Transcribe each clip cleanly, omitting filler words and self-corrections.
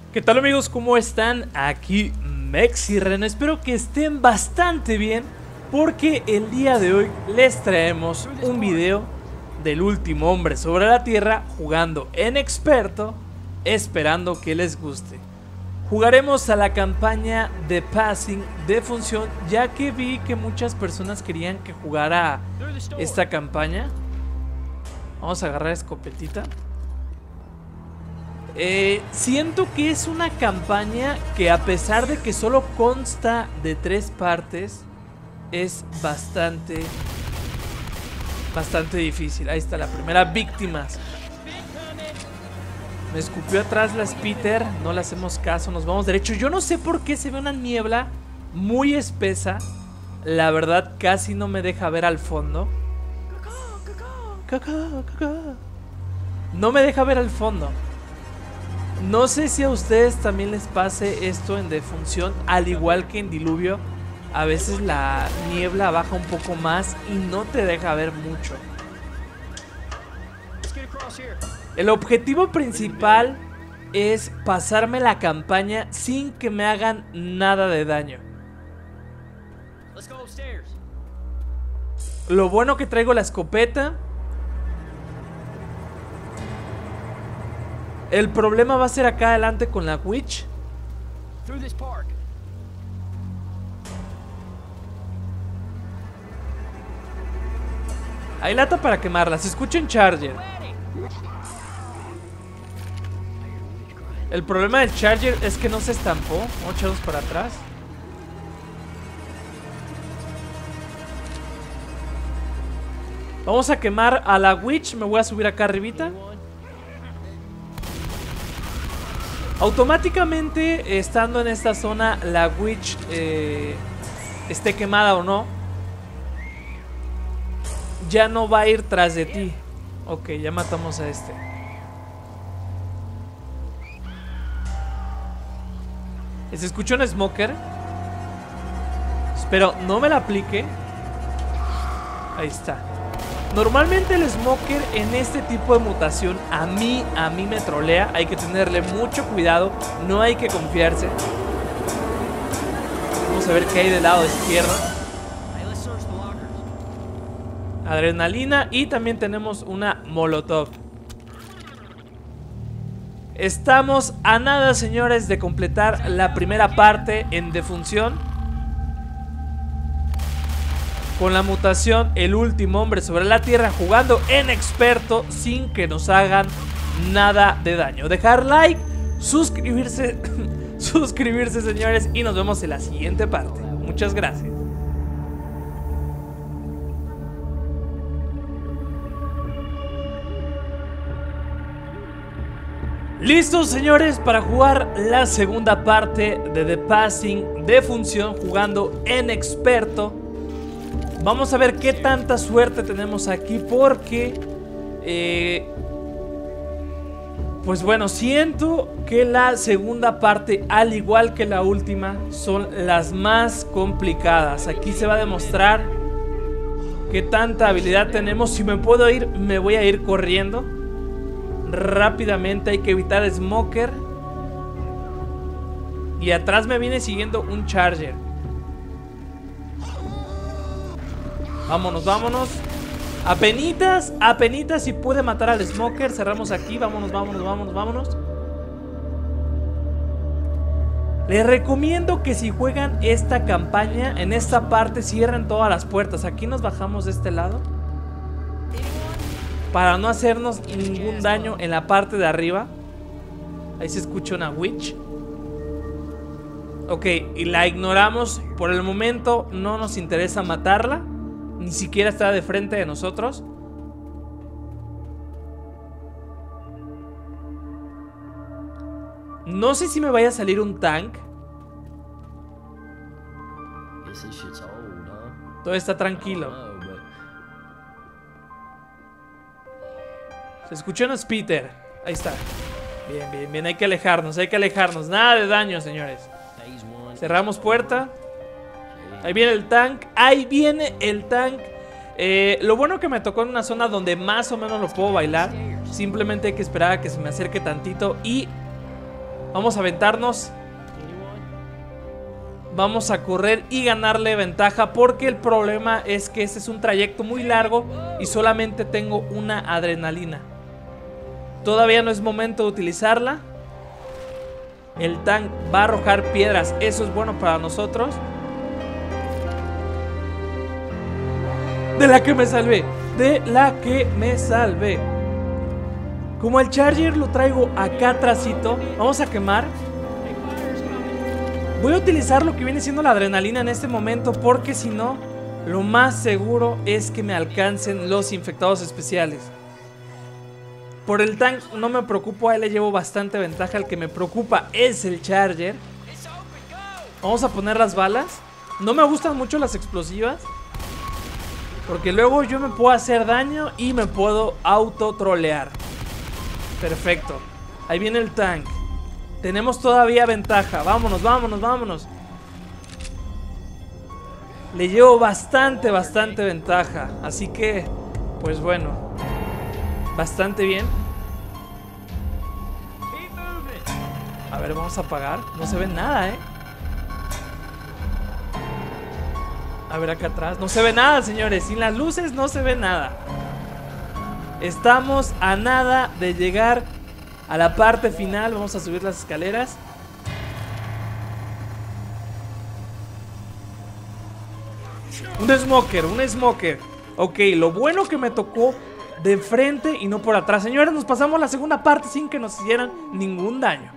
¿Qué tal, amigos? ¿Cómo están? Aquí Mexirren. Espero que estén bastante bien, porque el día de hoy les traemos un video del último hombre sobre la tierra jugando en experto, esperando que les guste. Jugaremos a la campaña de Passing de función, ya que vi que muchas personas querían que jugara esta campaña. Vamos a agarrar escopetita. Siento que es una campaña que, a pesar de que solo consta de 3 partes, es bastante difícil. Ahí está la primera víctima. Me escupió atrás la Spitter. No le hacemos caso, nos vamos derecho. Yo no sé por qué se ve una niebla muy espesa. La verdad casi no me deja ver al fondo. No me deja ver al fondo. No sé si a ustedes también les pase esto en defunción, al igual que en diluvio. A veces la niebla baja un poco más y no te deja ver mucho. El objetivo principal es pasarme la campaña sin que me hagan nada de daño. Lo bueno que traigo la escopeta. El problema va a ser acá adelante con la Witch. Hay lata para quemarla. Se escucha un Charger. El problema del Charger es que no se estampó. Vamos a echarnos para atrás. Vamos a quemar a la Witch. Me voy a subir acá arribita. Automáticamente, estando en esta zona, la Witch esté quemada o no, ya no va a ir tras de ti. Ok, ya matamos a este. Se escuchó un Smoker. Espero no me la aplique. Ahí está. Normalmente el Smoker en este tipo de mutación a mí me trolea. Hay que tenerle mucho cuidado, no hay que confiarse. Vamos a ver qué hay del lado izquierdo. Adrenalina y también tenemos una Molotov. Estamos a nada, señores, de completar la primera parte en defunción. Con la mutación, el último hombre sobre la tierra, jugando en experto sin que nos hagan nada de daño. Dejar like, suscribirse, suscribirse, señores, y nos vemos en la siguiente parte. Muchas gracias. Listos, señores, para jugar la segunda parte de The Passing de función, jugando en experto. Vamos a ver qué tanta suerte tenemos aquí, porque pues bueno, siento que la segunda parte, al igual que la última, son las más complicadas. Aquí se va a demostrar qué tanta habilidad tenemos. Si me puedo ir, me voy a ir corriendo rápidamente. Hay que evitar Smoker. Y atrás me viene siguiendo un Charger. Vámonos, vámonos. Apenitas si pude matar al Smoker. Cerramos aquí, vámonos, vámonos, vámonos, vámonos. Les recomiendo que si juegan esta campaña, en esta parte cierren todas las puertas. Aquí nos bajamos de este lado para no hacernos ningún daño en la parte de arriba. Ahí se escucha una Witch. Ok, y la ignoramos. Por el momento no nos interesa matarla. Ni siquiera está de frente de nosotros. No sé si me vaya a salir un tank. Todo está tranquilo. Se escuchó un Spitter. Ahí está. Bien, bien, bien. Hay que alejarnos, hay que alejarnos. Nada de daño, señores. Cerramos puerta. Ahí viene el tank. Ahí viene el tank. Lo bueno que me tocó en una zona donde más o menos lo puedo bailar. Simplemente hay que esperar a que se me acerque tantito. Y Vamos a aventarnos. Vamos a correr y ganarle ventaja, porque el problema es que este es un trayecto muy largo y solamente tengo una adrenalina. Todavía no es momento de utilizarla. El tank va a arrojar piedras, eso es bueno para nosotros. De la que me salvé, de la que me salvé. Como el Charger lo traigo acá atrásito, vamos a quemar. Voy a utilizar lo que viene siendo la adrenalina en este momento, porque si no, lo más seguro es que me alcancen los infectados especiales. Por el tank no me preocupo, a él le llevo bastante ventaja. El que me preocupa es el Charger. Vamos a poner las balas. No me gustan mucho las explosivas, porque luego yo me puedo hacer daño y me puedo autotrolear. Perfecto. Ahí viene el tank. Tenemos todavía ventaja. Vámonos, vámonos, vámonos. Le llevo bastante ventaja. Así que, pues bueno, bastante bien. A ver, vamos a apagar. No se ve nada, A ver acá atrás. No se ve nada, señores. Sin las luces no se ve nada. Estamos a nada de llegar a la parte final. Vamos a subir las escaleras. Un smoker, un smoker. Ok, lo bueno que me tocó de frente y no por atrás. Señores, nos pasamos la segunda parte sin que nos hicieran ningún daño.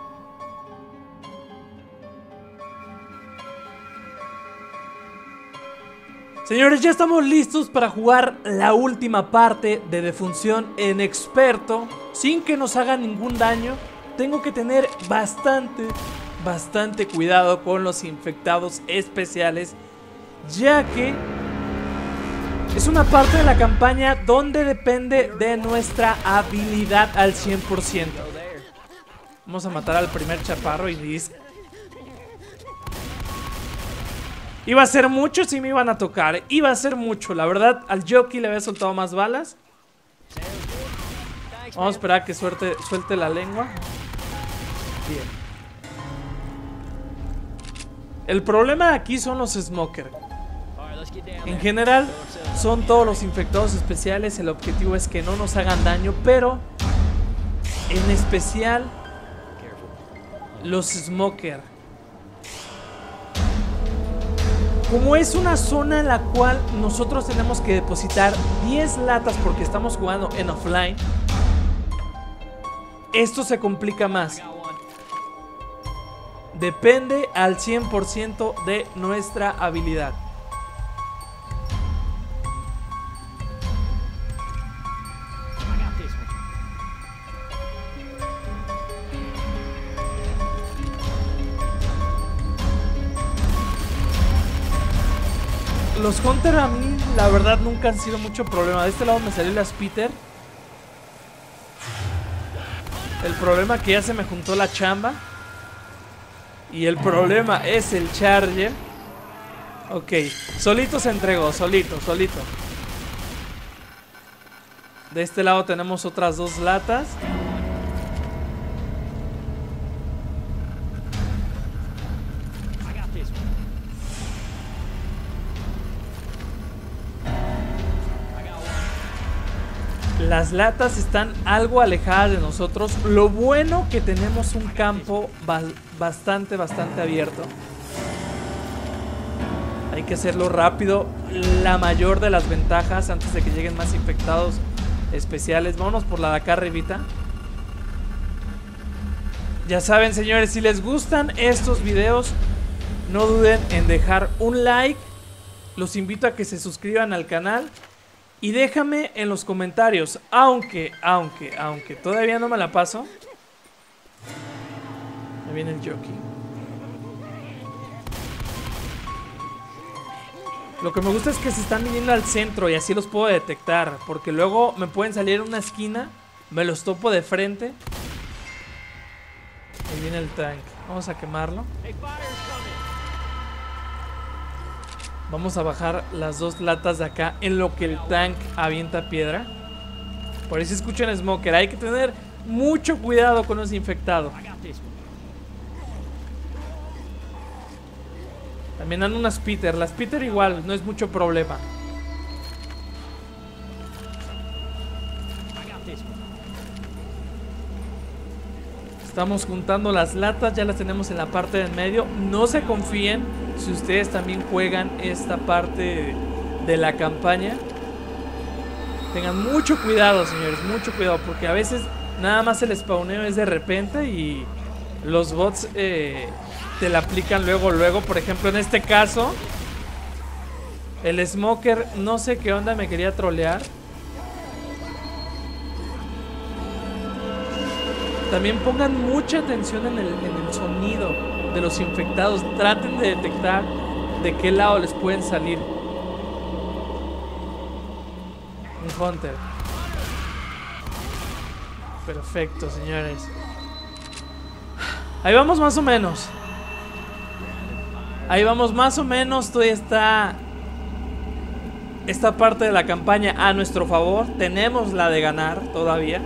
Señores, ya estamos listos para jugar la última parte de defunción en experto, sin que nos haga ningún daño. Tengo que tener bastante cuidado con los infectados especiales, ya que es una parte de la campaña donde depende de nuestra habilidad al 100%. Vamos a matar al primer chaparro y listo. Iba a ser mucho si me iban a tocar. Iba a ser mucho. La verdad, al jockey le había soltado más balas. Vamos a esperar a que suelte la lengua. Bien. El problema de aquí son los smokers. En general, son todos los infectados especiales. El objetivo es que no nos hagan daño, pero en especial los smokers. Como es una zona en la cual nosotros tenemos que depositar 10 latas porque estamos jugando en offline, esto se complica más. Depende al 100% de nuestra habilidad. Los Hunter a mí, la verdad, nunca han sido mucho problema. De este lado me salió la Spitter. El problema es que ya se me juntó la chamba. Y el problema es el Charger. Ok, solito se entregó, solito. De este lado tenemos otras 2 latas. Las latas están algo alejadas de nosotros. Lo bueno que tenemos un campo bastante abierto. Hay que hacerlo rápido. La mayor de las ventajas antes de que lleguen más infectados especiales. Vámonos por la de acá arribita. Ya saben, señores, si les gustan estos videos, no duden en dejar un like. Los invito a que se suscriban al canal. Y déjame en los comentarios, aunque todavía no me la paso. Ahí viene el jockey. Lo que me gusta es que se están viniendo al centro y así los puedo detectar, porque luego me pueden salir en una esquina, me los topo de frente. Ahí viene el tank. Vamos a quemarlo. Vamos a bajar las 2 latas de acá en lo que el tank avienta piedra. Por eso escuchan smoker. Hay que tener mucho cuidado con los infectados. También dan unas Peter. Las Peter igual, no es mucho problema. Estamos juntando las latas, ya las tenemos en la parte del medio. No se confíen si ustedes también juegan esta parte de la campaña. Tengan mucho cuidado, señores, mucho cuidado, porque a veces nada más el spawneo es de repente y los bots te la aplican luego. Por ejemplo, en este caso, el Smoker, no sé qué onda, me quería trolear. También pongan mucha atención en el sonido de los infectados. Traten de detectar de qué lado les pueden salir. Un Hunter. Perfecto, señores. Ahí vamos más o menos. Ahí vamos más o menos. Todavía está esta parte de la campaña a nuestro favor. Tenemos la de ganar todavía.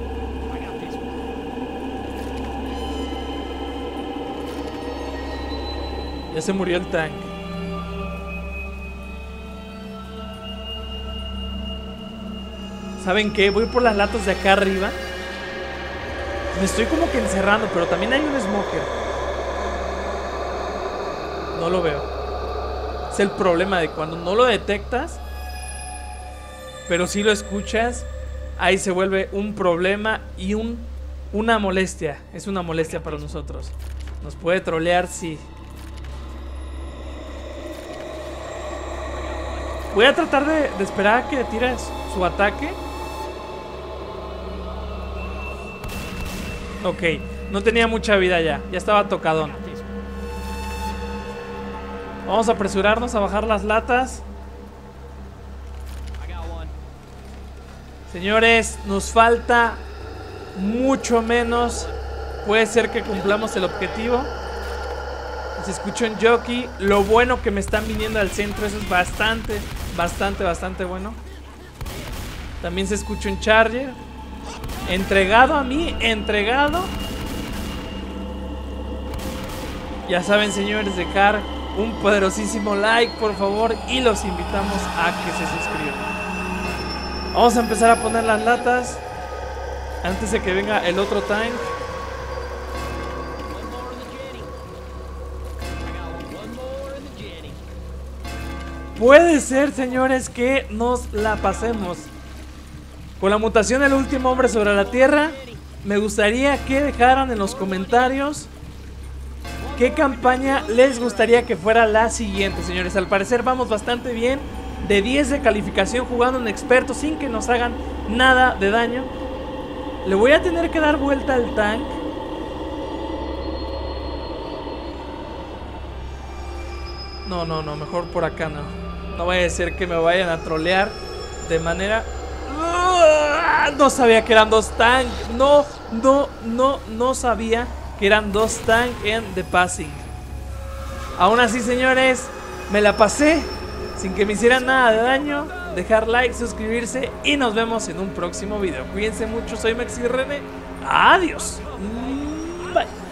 Ya se murió el tanque. ¿Saben qué? Voy por las latas de acá arriba. Me estoy como que encerrando, pero también hay un Smoker. No lo veo. Es el problema de cuando no lo detectas, pero si lo escuchas, ahí se vuelve un problema y una molestia. Es una molestia para nosotros. Nos puede trolear, sí. Voy a tratar de esperar a que tire su ataque. Ok, no tenía mucha vida ya. Ya estaba tocadón. Vamos a apresurarnos a bajar las latas. Señores, nos falta mucho menos. Puede ser que cumplamos el objetivo. Se escucha un jockey. Lo bueno que me están viniendo al centro. Eso es bastante bueno. También se escucha un charger. Entregado a mí. Entregado. Ya saben, señores, dejar un poderosísimo like, por favor. Y los invitamos a que se suscriban. Vamos a empezar a poner las latas antes de que venga el otro tank. Puede ser, señores, que nos la pasemos con la mutación del último hombre sobre la tierra. Me gustaría que dejaran en los comentarios qué campaña les gustaría que fuera la siguiente, señores. Al parecer vamos bastante bien. De 10 de calificación jugando en experto sin que nos hagan nada de daño. Le voy a tener que dar vuelta al tank. No, mejor por acá no. No vaya a ser que me vayan a trolear de manera... No sabía que eran dos tanks. No sabía que eran dos tanks en The Passing. Aún así, señores, me la pasé sin que me hicieran nada de daño. Dejar like, suscribirse y nos vemos en un próximo video. Cuídense mucho, soy Mexi René. Adiós. Bye.